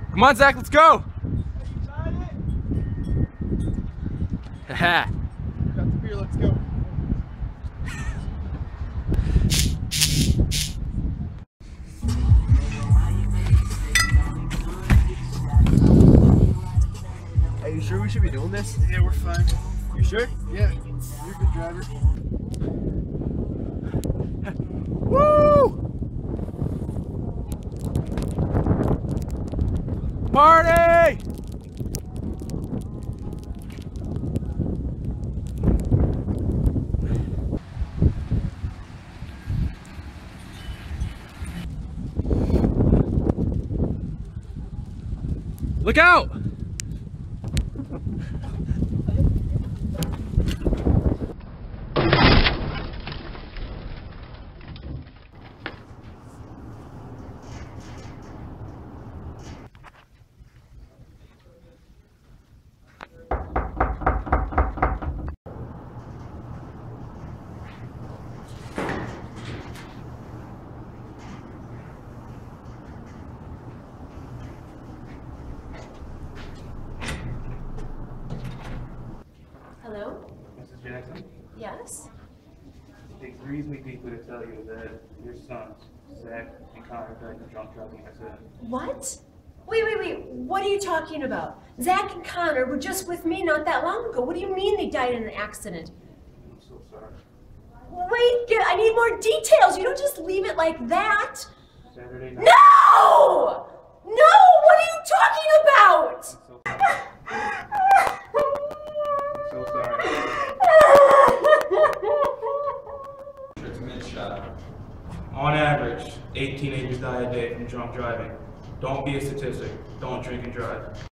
Come on, Zach, let's go. Haha. Got the beer, let's go. Are you sure we should be doing this? Yeah, we're fine. You sure? Yeah, you're a good driver. Woo! Party! Look out! Hello? Mrs. Jackson, Yes? it grieves me deeply to tell you that your sons, Zach and Connor, died in a drunk driving accident. What? Wait. What are you talking about? Zach and Connor were just with me not that long ago. What do you mean they died in an accident? I'm so sorry. Wait, I need more details. You don't just leave it like that. Saturday night. No! No! What are you talking about? So sorry. On average, 8 teenagers die a day from drunk driving. Don't be a statistic. Don't drink and drive.